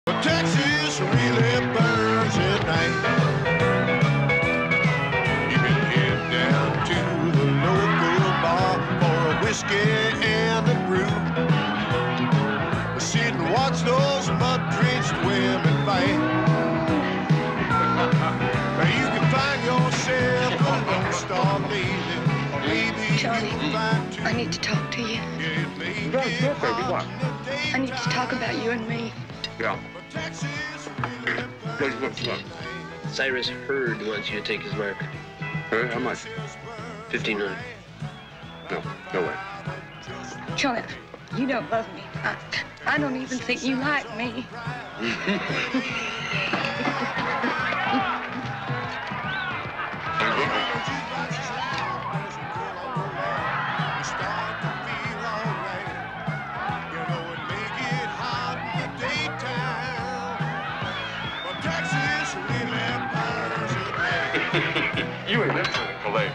But Texas really burns at night. You can head down to the local bar for a whiskey and a brew. Sit and watch those mud-drenched women fight. You can find yourself a lone star lady. Maybe Johnny, I need to talk to you. Good, baby, what? I need to talk about you and me. Yeah. Look. Cyrus Hurd wants you to take his mark. How much? 1,500. No way. Johnny, you don't love me. I don't even think you like me. You ain't that cynical, eh?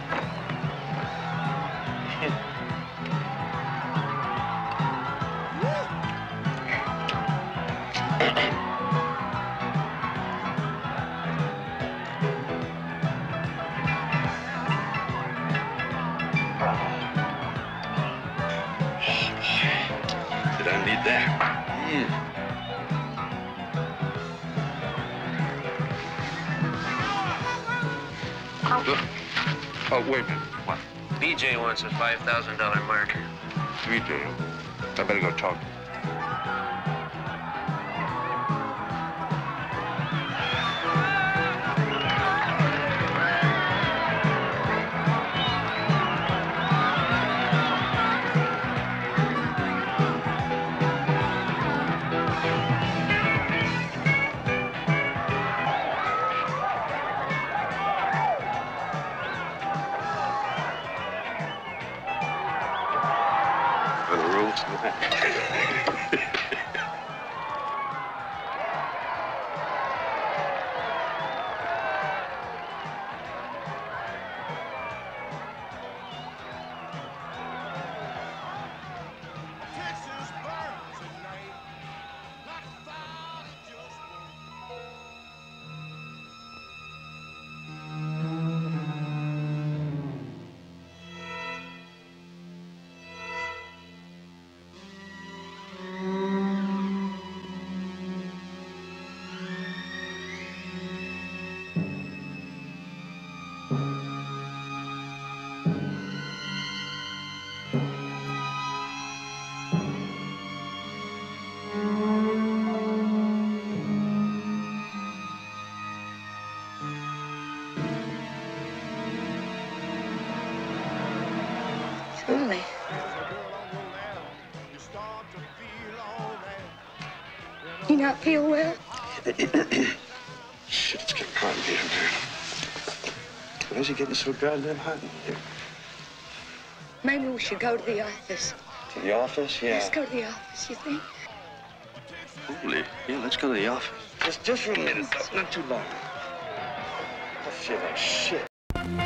Did I need that? Oh, wait a minute. What? BJ wants a $5,000 mark. BJ? I better go talk. For the rules. Johnny. You not feel well? Shit, it's getting hot in here, man. Why is it getting so goddamn hot in here? Maybe we should go to the office. To the office? Yeah. Let's go to the office, you think? Holy. Yeah, let's go to the office. Just for a minute, though. Not too long. I feel like shit.